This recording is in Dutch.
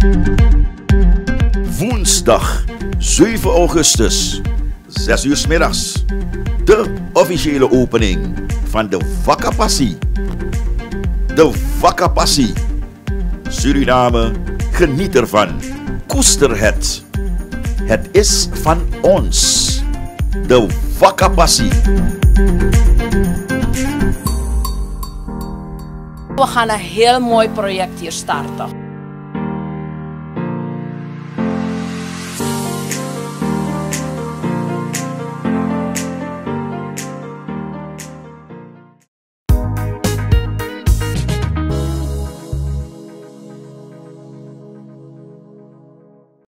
Woensdag 7 augustus, 6 uur 's middags. De officiële opening van de Vakapassie. De Vakapassie. Suriname, geniet ervan. Koester het. Het is van ons. De Vakapassie. We gaan een heel mooi project hier starten.